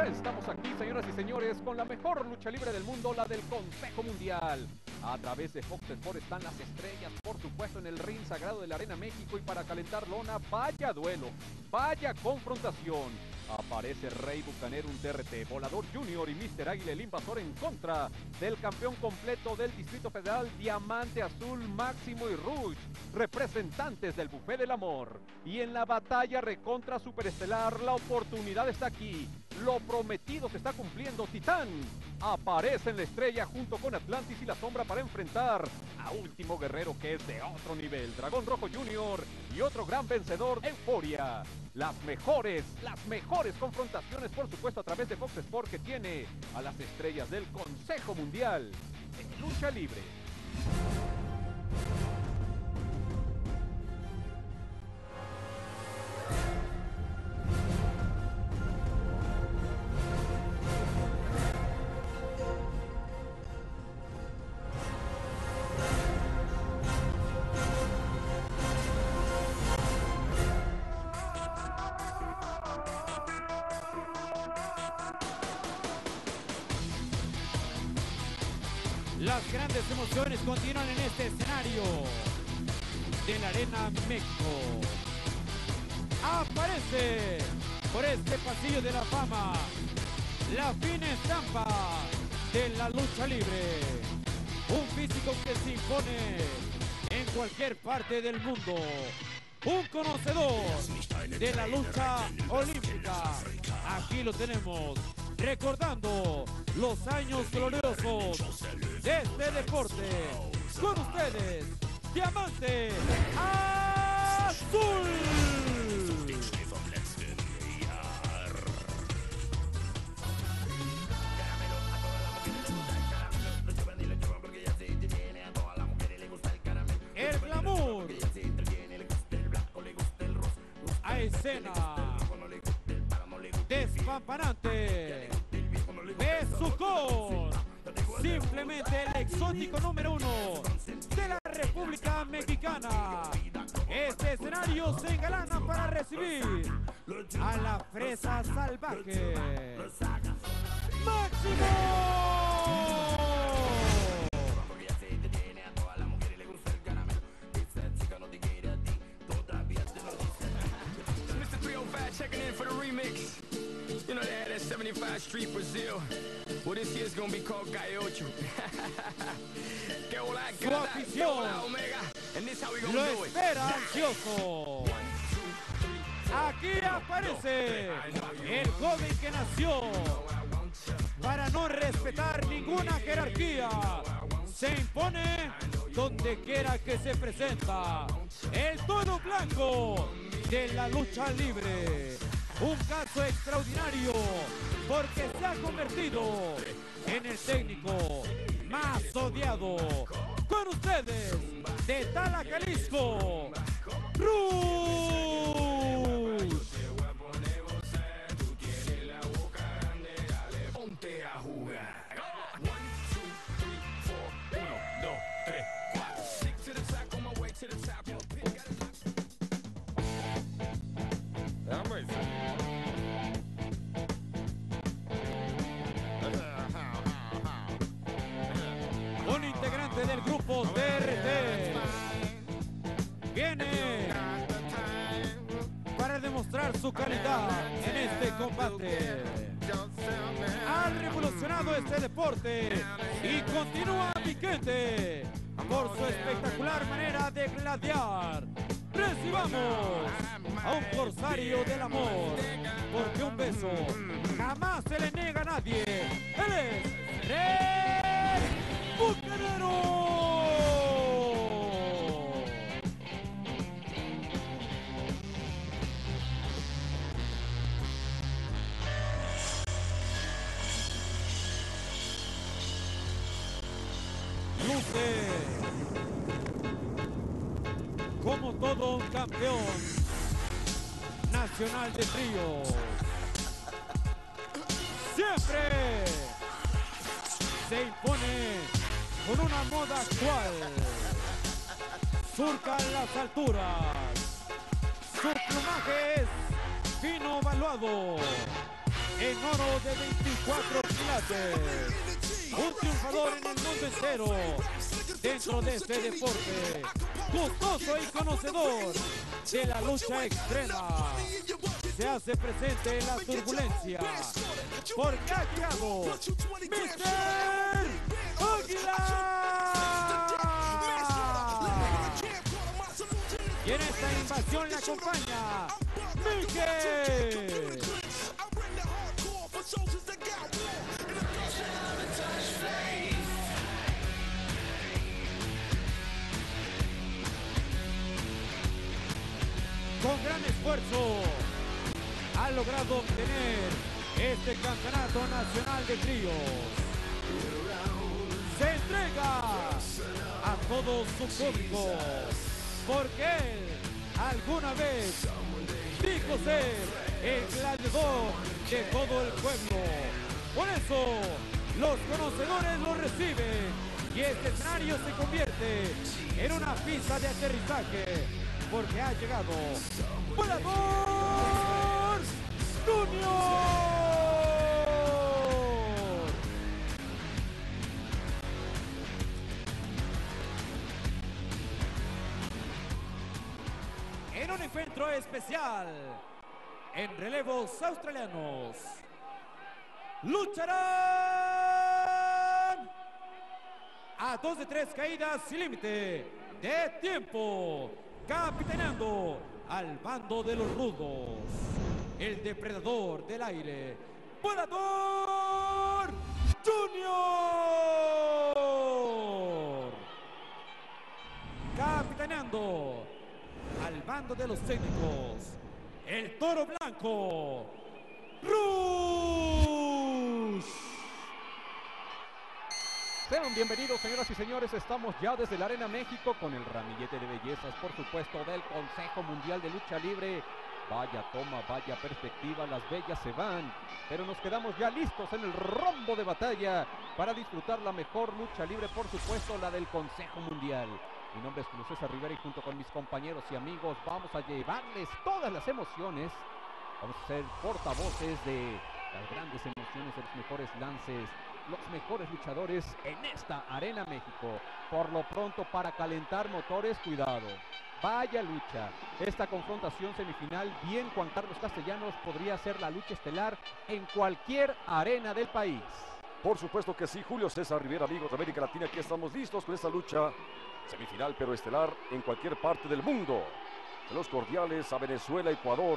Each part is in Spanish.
Ya estamos aquí, señoras y señores, con la mejor lucha libre del mundo, la del Consejo Mundial. A través de Fox Sports están las estrellas, por supuesto, en el ring sagrado de la Arena México. Y para calentar lona, vaya duelo, vaya confrontación. Aparece Rey Bucanero, un TRT, Volador Junior y Mr. Águila, el invasor, en contra del campeón completo del Distrito Federal, Diamante Azul, Máximo y Rush, representantes del Buffet del Amor. Y en la batalla recontra superestelar, la oportunidad está aquí. Lo prometido se está cumpliendo. Titán aparece en la estrella junto con Atlantis y la Sombra para enfrentar a Último Guerrero, que es de otro nivel, Dragón Rojo Junior y otro gran vencedor, Euforia. Las mejores confrontaciones, por supuesto, a través de Fox Sports, que tiene a las estrellas del Consejo Mundial en lucha libre. Las grandes emociones continúan en este escenario de la Arena México. Aparece por este pasillo de la fama la fina estampa de la lucha libre. Un físico que se impone en cualquier parte del mundo. Un conocedor de la lucha olímpica. Aquí lo tenemos, recordando los años gloriosos de este deporte. Con ustedes, Diamante Azul. El glamour a escena, despampanante, besucón, simplemente el exótico número 1 de la República Mexicana. Este escenario se engalana para recibir a la fresa salvaje, Máximo. Checking in for the remix. You know they had that 75 Street Brazil. Well, this year's gonna be called Gallo Ocho. Que hola, Su afición Omega. And this how we lo gonna do it. espera ansioso. Aquí aparece el joven que nació para no respetar ninguna jerarquía. Se impone donde quiera que se presenta. El todo blanco de la lucha libre. Un caso extraordinario porque se ha convertido en el técnico más odiado. Con ustedes, de Tala, Jalisco, Rush. Ponte a jugar. 1, 2, 3, 4. 1, 2, 3, 4. Stick to the top, on my way to the top. Un integrante del grupo TRT viene para demostrar su calidad en este combate. Ha revolucionado este deporte y continúa vigente por su espectacular manera de gladiar. Recibamos a un corsario del amor, porque un beso jamás se le niega a nadie. Él es Rey Bucanero. Luce como todo un campeón nacional de tríos. Siempre se impone con una moda actual. Surca las alturas. Su plumaje es fino valuado. en oro de 24 quilates. Un triunfador en el mundo entero dentro de este deporte. Gustoso y conocedor de la lucha extrema. Se hace presente en la turbulencia porque ha llegado Mr. Águila. Y en esta invasión le acompaña Miguel. Con gran esfuerzo ha logrado obtener este campeonato nacional de tríos. Se entrega a todo su público porque él alguna vez dijo ser el gladiador de todo el pueblo. Por eso los conocedores lo reciben y este escenario se convierte en una pista de aterrizaje porque ha llegado Volador Junior. En un encuentro especial en relevos australianos lucharán a 2 de 3 caídas sin límite de tiempo, capitaneando al bando de los rudos, el depredador del aire, Volador Junior. Capitaneando al bando de los técnicos, el toro blanco, Rush. Sean bienvenidos, señoras y señores, estamos ya desde la Arena México con el ramillete de bellezas, por supuesto, del Consejo Mundial de Lucha Libre. Vaya toma, vaya perspectiva, las bellas se van, pero nos quedamos ya listos en el rombo de batalla para disfrutar la mejor lucha libre, por supuesto, la del Consejo Mundial. Mi nombre es Julio César Rivera y junto con mis compañeros y amigos vamos a llevarles todas las emociones. Vamos a ser portavoces de las grandes emociones, de los mejores lances, los mejores luchadores en esta Arena México. Por lo pronto, para calentar motores, cuidado. Vaya lucha. Esta confrontación semifinal, bien Juan Carlos Castellanos, podría ser la lucha estelar en cualquier arena del país. Por supuesto que sí, Julio César Rivera, amigos de América Latina, aquí estamos listos con esta lucha semifinal, pero estelar en cualquier parte del mundo. Saludos cordiales a Venezuela, Ecuador,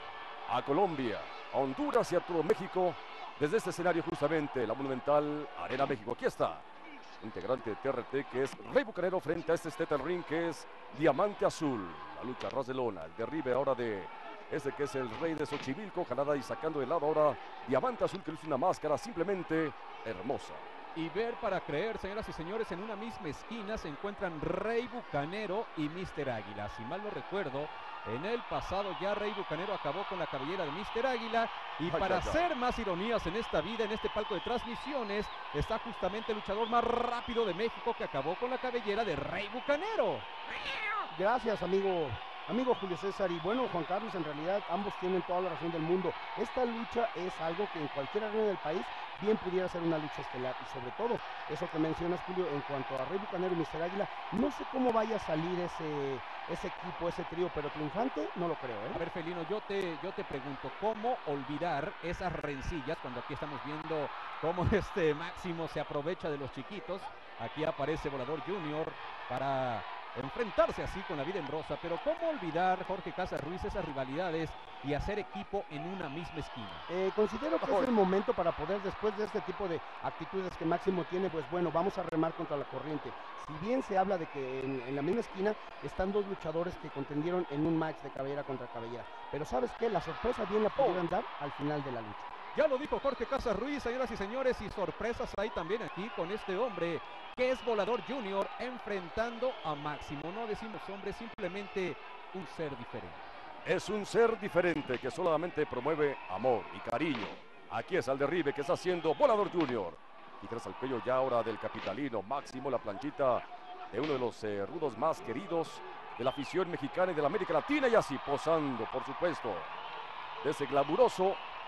a Colombia, a Honduras y a todo México. Desde este escenario justamente, la monumental Arena México. Aquí está, integrante de TRT, que es Rey Bucanero, frente a este Stetel Ring, que es Diamante Azul. La lucha a ras de lona, el derribe ahora de este que es el Rey de Xochimilco, Canadá, y sacando de lado ahora Diamante Azul, que luce una máscara simplemente hermosa. Y ver para creer, señoras y señores, en una misma esquina se encuentran Rey Bucanero y Mr. Águila. Si mal no recuerdo, en el pasado ya Rey Bucanero acabó con la cabellera de Mr. Águila. Y para hacer más ironías en esta vida, en este palco de transmisiones, está justamente el luchador más rápido de México que acabó con la cabellera de Rey Bucanero. Gracias, amigo Julio César. Y bueno, Juan Carlos, en realidad ambos tienen toda la razón del mundo. Esta lucha es algo que en cualquier arena del país bien pudiera ser una lucha estelar. Y sobre todo, eso que mencionas, Julio, en cuanto a Rey Bucanero y Mr. Águila, no sé cómo vaya a salir ese equipo, ese trío, pero triunfante no lo creo, ¿eh? A ver, Felino, yo te pregunto, ¿cómo olvidar esas rencillas cuando aquí estamos viendo cómo este Máximo se aprovecha de los chiquitos? Aquí aparece Volador Junior para enfrentarse así con la vida en rosa, pero ¿cómo olvidar, Jorge Casas Ruiz, esas rivalidades y hacer equipo en una misma esquina? Considero que es el momento para poder, después de este tipo de actitudes que Máximo tiene, pues bueno, vamos a remar contra la corriente. Si bien se habla de que en la misma esquina están dos luchadores que contendieron en un match de cabellera contra cabellera, pero ¿sabes qué? La sorpresa bien la pudieran dar al final de la lucha. Ya lo dijo Jorge Casas Ruiz, señoras y señores, y sorpresas hay también aquí con este hombre que es Volador Junior enfrentando a Máximo. No decimos hombre, simplemente un ser diferente. Es un ser diferente que solamente promueve amor y cariño. Aquí es el derribe que está haciendo Volador Junior. Y tras el cuello ya ahora del capitalino Máximo, la planchita de uno de los rudos más queridos de la afición mexicana y de la América Latina, y así posando, por supuesto, de ese glamuroso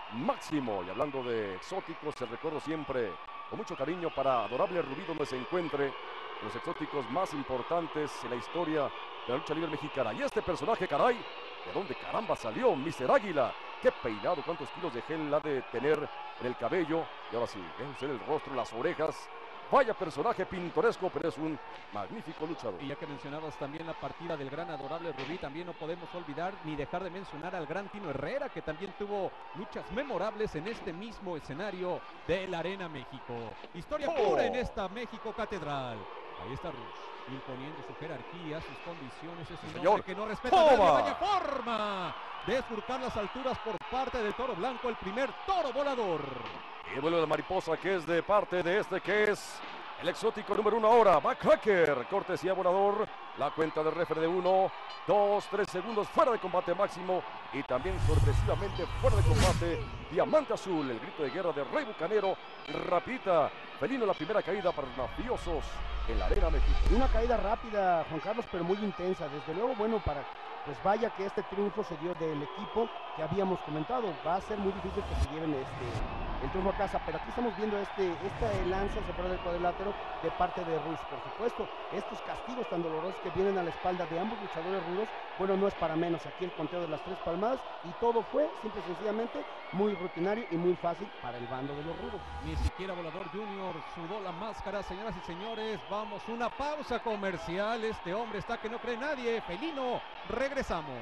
Máximo. Y hablando de exóticos, se recuerdo siempre con mucho cariño para Adorable Rubí, donde se encuentre los exóticos más importantes en la historia de la lucha libre mexicana. Y este personaje, caray, ¿de dónde caramba salió? Mr. Águila. Qué peinado, cuántos kilos de gel ha de tener en el cabello. Y ahora sí, usted el rostro, las orejas. Vaya personaje pintoresco, pero es un magnífico luchador. Y ya que mencionabas también la partida del gran Adorable Rubí, también no podemos olvidar ni dejar de mencionar al gran Tino Herrera, que también tuvo luchas memorables en este mismo escenario de la Arena México. Historia pura en esta México Catedral. Ahí está Rush, imponiendo su jerarquía, sus condiciones. Es un hombre que no respeta a nadie. Vaya forma de esfurcar las alturas por parte del Toro Blanco, el primer toro volador. Y vuelve la mariposa, que es de parte de este, que es el exótico número 1 ahora, Backcracker, cortesía volador. La cuenta de referee de 1, 2, 3 segundos fuera de combate máximo. Y también sorpresivamente fuera de combate, Diamante Azul, el grito de guerra de Rey Bucanero. Rapidita, Felino, la primera caída para los mafiosos en la Arena México. Una caída rápida, Juan Carlos, pero muy intensa. Desde luego, bueno, pues vaya que este triunfo se dio del equipo que habíamos comentado. Va a ser muy difícil que se lleven el triunfo a casa, pero aquí estamos viendo esta lanza hacia fuera del cuadrilátero de parte de Rush. Por supuesto, estos castigos tan dolorosos que vienen a la espalda de ambos luchadores rudos, bueno, no es para menos. Aquí el conteo de las 3 palmadas y todo fue, simple y sencillamente, muy rutinario y muy fácil para el bando de los rudos. Ni siquiera Volador Junior sudó la máscara, señoras y señores. Vamos, una pausa comercial. Este hombre está que no cree nadie. Felino, regresamos.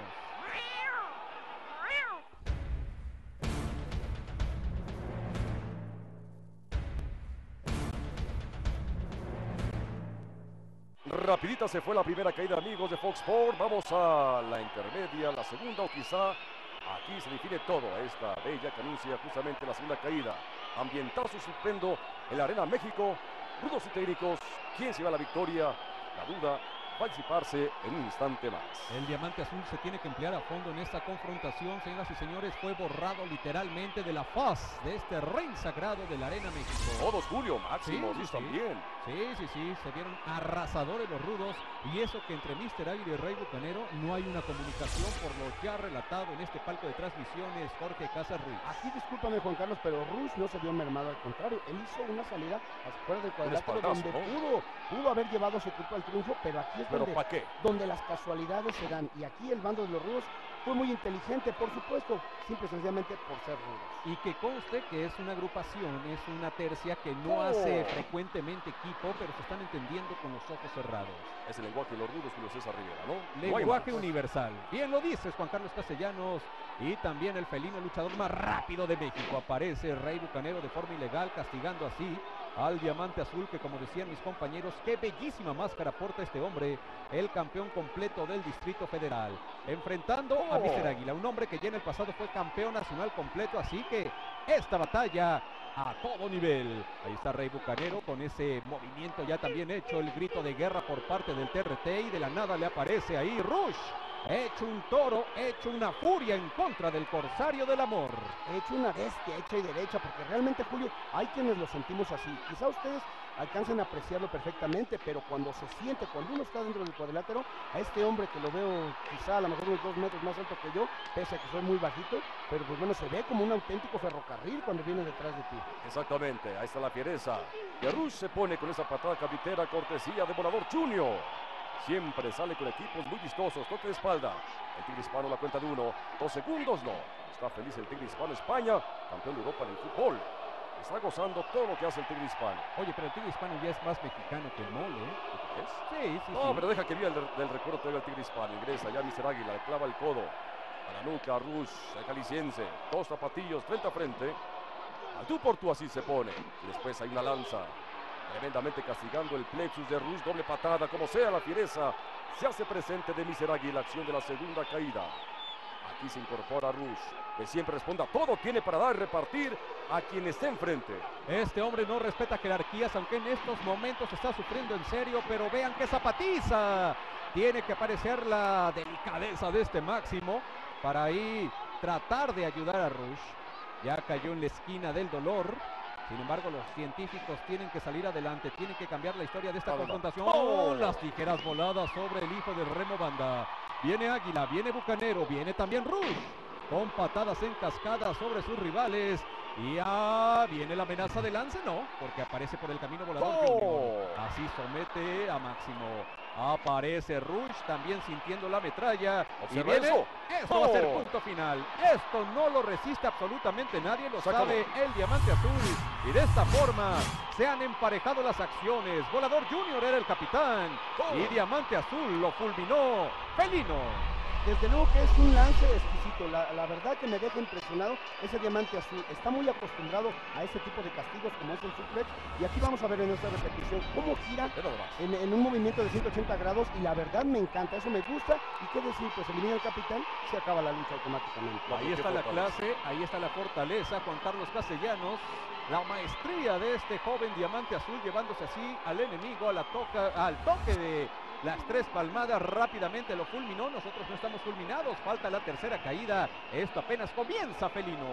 Rapidita se fue la primera caída, amigos de Fox Sports. Vamos a la intermedia, la segunda, o quizá aquí se define todo. Esta bella que anuncia justamente la segunda caída. Ambientazo estupendo en la Arena México. Rudos y técnicos, ¿quién se va a la victoria? La duda va a disiparse en un instante más. El Diamante Azul se tiene que emplear a fondo en esta confrontación, señoras y señores. Fue borrado literalmente de la faz de este rey sagrado de la Arena México. Todos, Julio, Máximo, sí, también. Sí, se vieron arrasadores los rudos. Y eso que entre Mr. Águila y Rey Bucanero no hay una comunicación, por lo ya relatado en este palco de transmisiones, Jorge Casas Ruiz. Aquí discúlpame, Juan Carlos, pero Rush no se vio mermado, al contrario. Él hizo una salida afuera del cuadrilátero donde pudo haber llevado su equipo al triunfo, pero aquí es donde las casualidades se dan. Y aquí el bando de los rudos fue muy inteligente, por supuesto, simple y sencillamente por ser rudos. Y que conste que es una agrupación, es una tercia que no hace frecuentemente equipo, pero se están entendiendo con los ojos cerrados. Es el lenguaje de los rudos, Julio César Rivera, ¿no? Lenguaje universal. Bien lo dices, Juan Carlos Castellanos. Y también el felino luchador más rápido de México. Aparece Rey Bucanero de forma ilegal, castigando así al Diamante Azul, que como decían mis compañeros, qué bellísima máscara porta este hombre, el campeón completo del Distrito Federal, enfrentando a Mr. Águila, un hombre que ya en el pasado fue campeón nacional completo, así que esta batalla a todo nivel. Ahí está Rey Bucanero con ese movimiento ya también hecho, el grito de guerra por parte del TRT, y de la nada le aparece ahí Rush, hecho un toro, hecho una furia en contra del Corsario del Amor. Hecho una bestia, hecha y derecha, porque realmente, Julio, hay quienes lo sentimos así. Quizá ustedes alcancen a apreciarlo perfectamente, pero cuando se siente, cuando uno está dentro del cuadrilátero, a este hombre que lo veo quizá a lo mejor unos 2 metros más alto que yo, pese a que soy muy bajito, pero pues bueno, se ve como un auténtico ferrocarril cuando viene detrás de ti. Exactamente, ahí está la fiereza. Y Rush se pone con esa patada cabritera, cortesía de Volador Junior. Siempre sale con equipos muy vistosos, toque de espalda. El Tigre Hispano, la cuenta de 1, 2 segundos, no. Está feliz el Tigre Hispano, España, campeón de Europa en el fútbol. Está gozando todo lo que hace el Tigre Hispano. Oye, pero el Tigre Hispano ya es más mexicano que el mole, ¿eh? ¿Qué es? Sí. No, pero deja que viva del recuerdo todavía el Tigre Hispano. Ingresa ya Mr. Águila, le clava el codo a la nuca, Rush, el caliciense. 2 zapatillos frente a frente. Al tú por tú así se pone. Y después hay una lanza. Tremendamente castigando el plexus de Rush, doble patada, como sea la fiereza, se hace presente de Mr. Águila, acción de la segunda caída. Aquí se incorpora Rush, que siempre responda, todo tiene para dar y repartir a quien esté enfrente. Este hombre no respeta jerarquías, aunque en estos momentos está sufriendo en serio, pero vean qué zapatiza. Tiene que aparecer la delicadeza de este Máximo para ahí tratar de ayudar a Rush. Ya cayó en la esquina del dolor. Sin embargo, los científicos tienen que salir adelante, tienen que cambiar la historia de esta confrontación. Las tijeras voladas sobre el hijo de Remo Banda. Viene Águila, viene Bucanero, viene también Rush. con patadas en cascada sobre sus rivales. Y ya viene la amenaza de lance, no, porque aparece por el camino Volador Junior. Así somete a Máximo. Aparece Rush también sintiendo la metralla. Y viene, esto va a ser punto final. Esto no lo resiste absolutamente nadie, lo sabe el Diamante Azul. Y de esta forma se han emparejado las acciones. Volador Junior era el capitán y Diamante Azul lo fulminó Felino. Desde luego que es un lance exquisito, la verdad que me deja impresionado ese Diamante Azul. Está muy acostumbrado a ese tipo de castigos como es el suplex, y aquí vamos a ver en esta repetición cómo gira en un movimiento de 180 grados, y la verdad me encanta, eso me gusta. Y qué decir, pues elimina al capitán, se acaba la lucha automáticamente. Ahí está la clase, ahí está la fortaleza, Juan Carlos Castellanos, la maestría de este joven Diamante Azul, llevándose así al enemigo al toque de las 3 palmadas. Rápidamente lo fulminó. Nosotros no estamos fulminados, falta la tercera caída. Esto apenas comienza, Felino.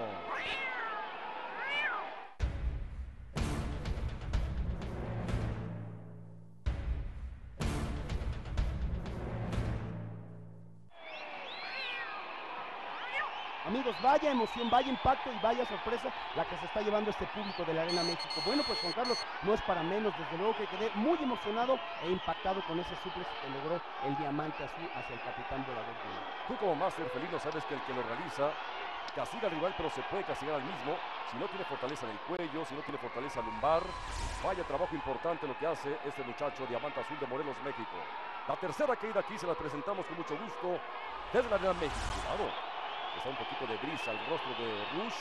Amigos, vaya emoción, vaya impacto y vaya sorpresa la que se está llevando este público de la Arena México. Bueno, pues Juan Carlos, no es para menos, desde luego que quedé muy emocionado e impactado con ese suplex que logró el Diamante Azul hacia el capitán Volador Junior. Tú como máster felino sabes que el que lo realiza castiga al rival, pero se puede castigar al mismo si no tiene fortaleza en el cuello, si no tiene fortaleza lumbar. Vaya trabajo importante lo que hace este muchacho Diamante Azul de Morelos, México. La tercera caída aquí se la presentamos con mucho gusto desde la Arena México. Cuidado. Está un poquito de brisa al rostro de Rush.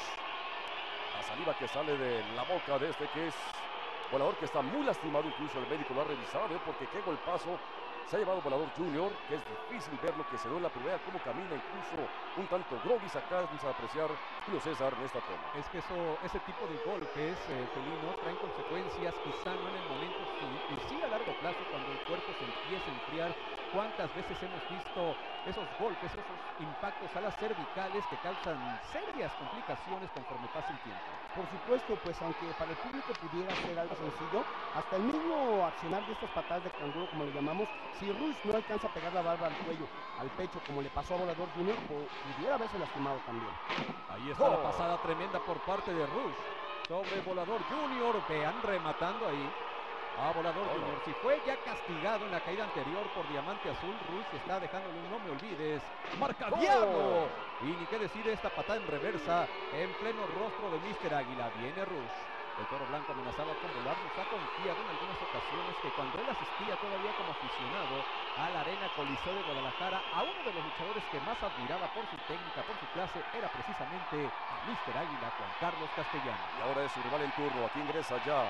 La saliva que sale de la boca de este que es Volador, que está muy lastimado, incluso el médico lo ha revisado, porque qué golpazo se ha llevado Volador Junior, que es difícil ver lo que se dio en la primera, cómo camina, incluso un tanto groggy. Acá vamos a apreciar Julio César en esta toma. Es que ese tipo de golpes, Felino, traen consecuencias, quizá no en el momento, y sí a largo plazo, cuando el cuerpo se empieza a enfriar. ¿Cuántas veces hemos visto esos golpes, esos impactos a las cervicales que causan serias complicaciones conforme pasa el tiempo? Por supuesto, pues aunque para el público pudiera ser algo sencillo, hasta el mismo accionar de estas patadas de canguro, como le llamamos, si Rush no alcanza a pegar la barba al cuello, al pecho, como le pasó a Volador Junior, pudiera haberse lastimado también. Ahí está la pasada tremenda por parte de Rush sobre Volador Junior. Vean, rematando ahí a Volador Junior. Si fue ya castigado en la caída anterior por Diamante Azul, Rush está dejándole un no me olvides. ¡Marca Diablo! Y ni qué decir esta patada en reversa en pleno rostro de Mr. Águila. Viene Rush. El Toro Blanco amenazaba con volar. Nos ha confiado en algunas ocasiones que cuando él asistía todavía como aficionado a la Arena Coliseo de Guadalajara, a uno de los luchadores que más admiraba por su técnica, por su clase, era precisamente a Mr. Águila, Juan Carlos Castellanos. Y ahora es su rival en turno. Aquí ingresa ya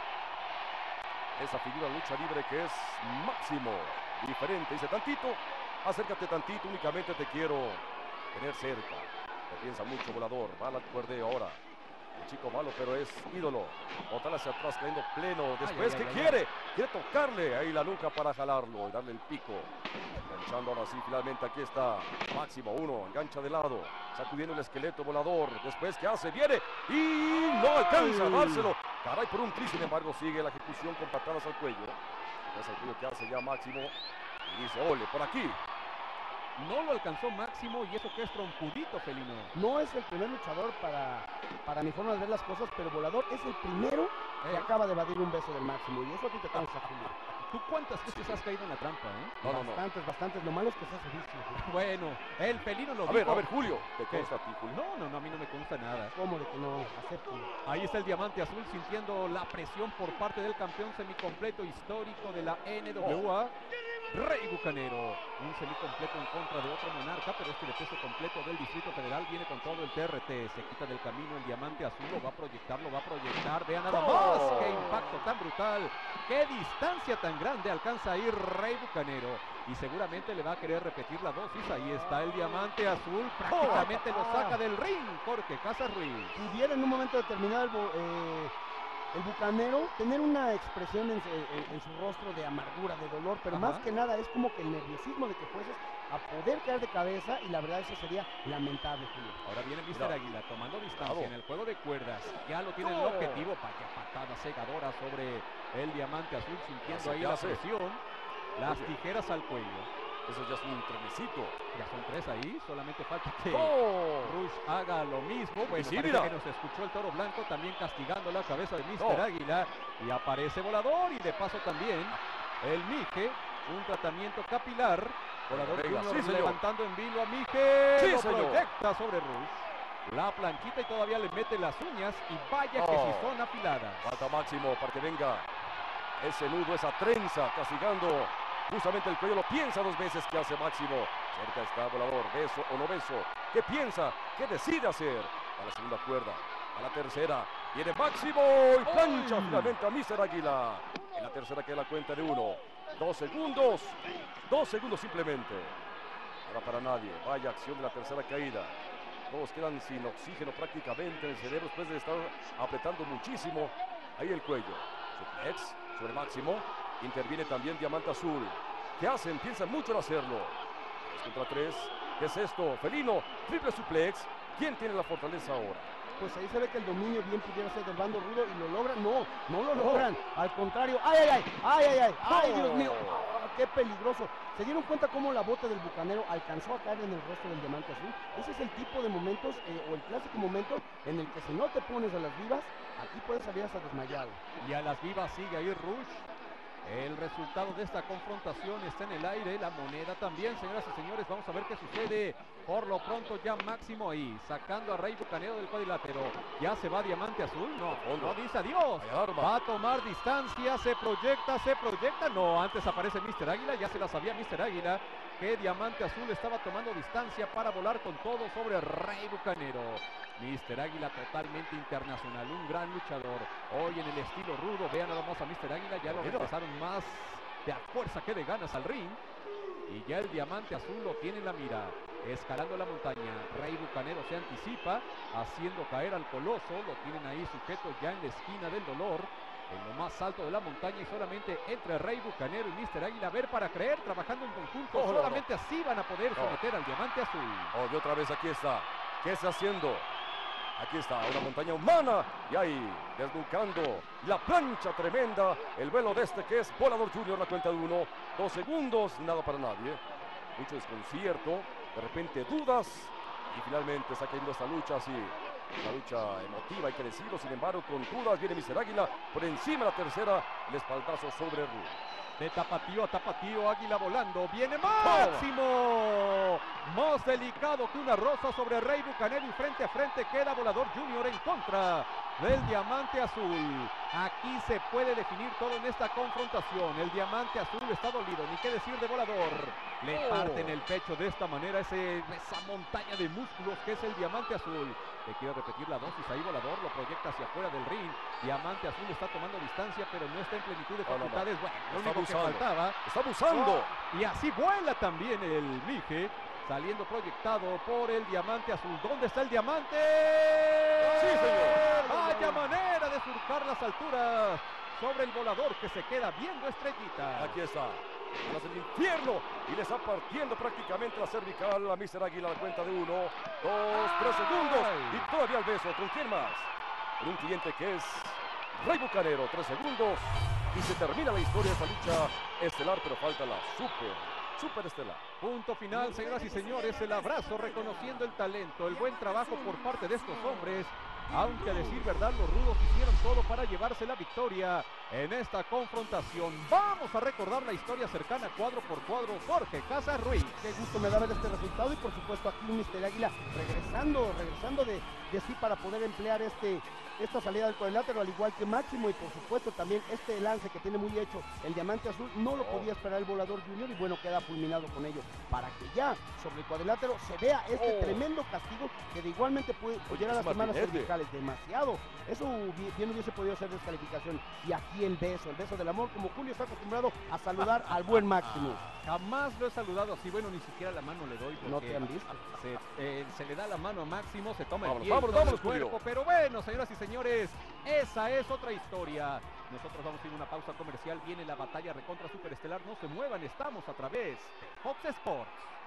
esa figura lucha libre que es Máximo. Diferente. Dice, tantito, acércate tantito, únicamente te quiero tener cerca. Lo piensa mucho Volador. Va al cuerdeo ahora. El chico malo, pero es ídolo. Botar hacia atrás, cayendo pleno. Después, ¿qué quiere? Quiere tocarle ahí la nuca para jalarlo y darle el pico. Enganchando ahora sí, finalmente aquí está Máximo. Uno, engancha de lado. Sacudiendo el esqueleto Volador. Después, ¿qué hace? Viene y no alcanza a dárselo. Caray, por un tri, sin embargo, sigue la ejecución con patadas al cuello. Es el cuello que hace ya Máximo. Y dice, ole, por aquí. No lo alcanzó Máximo, y eso que es trompudito, Felino. No es el primer luchador para mi forma de ver las cosas, pero Volador es el primero que acaba de evadir un beso del Máximo, y eso a ti te cansa, Julio. ¿Tú cuántas veces has caído en la trampa, Bastantes. Lo malo es que se hace vicio. Bueno, el Felino lo dijo. A ver, Julio. ¿Te consta a ti, Julio? No, a mí no me consta nada. ¿Cómo de que no? Acepto. Ahí está el Diamante Azul sintiendo la presión por parte del campeón semicompleto histórico de la NWA. Rey Bucanero, un semicompleto en contra de otro monarca, pero este de peso completo del Distrito Federal viene con todo el TRT, se quita del camino el Diamante Azul, lo va a proyectar, vean nada más, qué impacto tan brutal, qué distancia tan grande alcanza ahí Rey Bucanero, y seguramente le va a querer repetir la dosis. Ahí está el Diamante Azul, prácticamente lo saca del ring, Jorge Casas Ruiz. Pudiera en un momento determinado el Bucanero tener una expresión en su rostro de amargura, de dolor, pero más que nada es como que el nerviosismo de que fueses a poder caer de cabeza, y la verdad eso sería lamentable, Julio. Ahora viene Mr. Águila tomando distancia en el juego de cuerdas, ya lo tiene el objetivo. Vaya patada cegadora sobre el Diamante Azul, sintiendo ahí la presión, las tijeras al cuello. Eso ya es un trenecito. Ya son 3 ahí, solamente falta que ¡Oh! Rush haga lo mismo. Bueno, sí, parece mira. que nos escuchó el Toro Blanco también castigando la cabeza de Mr. No. Águila. Y aparece Volador y de paso también el Mije, un tratamiento capilar. Volador Venga, Junior sí, señor. levantando en vilo a Mije. Sí, Lo señor. proyecta sobre Rush. La planchita y todavía le mete las uñas y vaya que No. si son afiladas. Falta Máximo para que venga ese nudo, esa trenza, castigando justamente el cuello. Lo piensa 2 veces. ¿Qué hace Máximo? Cerca está Volador. ¿Beso o no beso? ¿Qué piensa? ¿Qué decide hacer? A la segunda cuerda, a la tercera. Viene Máximo y plancha finalmente a Mr. Águila. En la tercera queda la cuenta de 1. 2 segundos. 2 segundos simplemente. Nada para nadie. Vaya acción de la tercera caída. Todos quedan sin oxígeno prácticamente en el cerebro después de estar apretando muchísimo. Ahí el cuello. Suplex sobre Máximo. Interviene también Diamante Azul. ¿Qué hacen? Piensan mucho en hacerlo. 3 contra 3. ¿Qué es esto? Felino. Triple suplex. ¿Quién tiene la fortaleza ahora? Pues ahí se ve que el dominio bien pudiera ser del bando rudo y lo logran. No, no lo logran. Al contrario. ¡Ay, ay, ay! ¡Ay, ay, ay! ¡Ay, Dios mío! ¡Ah, qué peligroso! ¿Se dieron cuenta cómo la bota del bucanero alcanzó a caer en el rostro del Diamante Azul? Ese es el tipo de momentos, o el clásico momento, en el que si no te pones a las vivas, aquí puedes salir hasta desmayado. Y a las vivas sigue ahí Rush. El resultado de esta confrontación está en el aire, la moneda también, señoras y señores. Vamos a ver qué sucede. Por lo pronto ya Máximo ahí, sacando a Rey Bucanero del cuadrilátero. Ya se va Diamante Azul, no dice adiós. Va a tomar distancia, se proyecta. No, antes aparece Mr. Águila, ya se la sabía Mr. Águila, que Diamante Azul estaba tomando distancia para volar con todo sobre Rey Bucanero. Mr. Águila totalmente internacional, un gran luchador. Hoy en el estilo rudo, vean nada más a Mr. Águila, ya lo regresaron más de a fuerza que de ganas al ring. Y ya el Diamante Azul lo tiene en la mira, escalando la montaña. Rey Bucanero se anticipa, haciendo caer al coloso. Lo tienen ahí sujeto ya en la esquina del dolor, en lo más alto de la montaña. Y solamente entre Rey Bucanero y Mr. Águila, ver para creer, trabajando en conjunto. Solamente así van a poder someter al Diamante Azul. Y otra vez aquí está. ¿Qué está haciendo? Aquí está, una montaña humana. Y ahí, desnucando la plancha tremenda. El vuelo de este que es Volador Junior, la cuenta de 1. 2 segundos, nada para nadie. Mucho desconcierto, de repente dudas. Y finalmente está cayendo esta lucha así. Una lucha emotiva, hay que decirlo. Sin embargo, con dudas viene Mr. Águila. Por encima de la tercera, el espaldazo sobre Rush. De tapatío a tapatío, Águila volando. Viene Máximo. Más delicado que una rosa sobre Rey Bucanero. Y frente a frente queda Volador Junior en contra del Diamante Azul. Aquí se puede definir todo en esta confrontación. El Diamante Azul está dolido, ni qué decir de Volador. Le parten el pecho de esta manera esa montaña de músculos que es el Diamante Azul. Le quiere repetir la dosis ahí Volador, lo proyecta hacia afuera del ring. Diamante Azul está tomando distancia, pero no está en plenitud de facultades. Bueno, lo único que faltaba. Está abusando. Y así vuela también el Mije, saliendo proyectado por el Diamante Azul. ¿Dónde está el Diamante? Sí, señor. Vaya manera de surcar las alturas sobre el Volador, que se queda viendo estrellita. Aquí está. Tras el infierno y le está partiendo prácticamente la cervical a Mr. Águila. La cuenta de 1, 2, 3 segundos y todavía el beso. ¿Con quién más? Con un cliente que es Rey Bucanero. 3 segundos y se termina la historia de esta lucha estelar, pero falta la super estelar. Punto final, señoras y señores. El abrazo reconociendo el talento, el buen trabajo por parte de estos hombres. Aunque a decir verdad, los rudos hicieron todo para llevarse la victoria en esta confrontación. Vamos a recordar la historia cercana cuadro por cuadro. Jorge Casas Ruiz. Qué gusto me da ver este resultado y por supuesto aquí un Mr. Águila regresando de sí para poder emplear esta salida del cuadrilátero, al igual que Máximo, y por supuesto también este lance que tiene muy hecho el Diamante Azul. No lo podía esperar el Volador Junior y bueno, queda fulminado con ello, para que ya sobre el cuadrilátero se vea este tremendo castigo que de igualmente pudiera lastimar las cervicales demasiado. Eso bien hubiese podido ser descalificación. Y aquí el beso del amor, como Julio está acostumbrado a saludar al buen Máximo. Jamás lo he saludado así, bueno, ni siquiera la mano le doy. No te han visto. Se le da la mano a Máximo, se toma vámonos, el cuerpo, pero bueno, señoras y señores, esa es otra historia. Nosotros vamos a ir a una pausa comercial, viene la batalla recontra superestelar, no se muevan, estamos a través de Fox Sports.